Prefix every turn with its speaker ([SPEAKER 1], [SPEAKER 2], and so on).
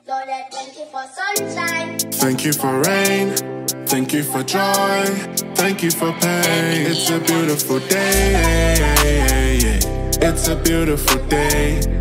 [SPEAKER 1] Lord, I thank you for sunshine.
[SPEAKER 2] Thank you for rain. Thank you for joy. Thank you for pain. It's a beautiful day. It's a beautiful day.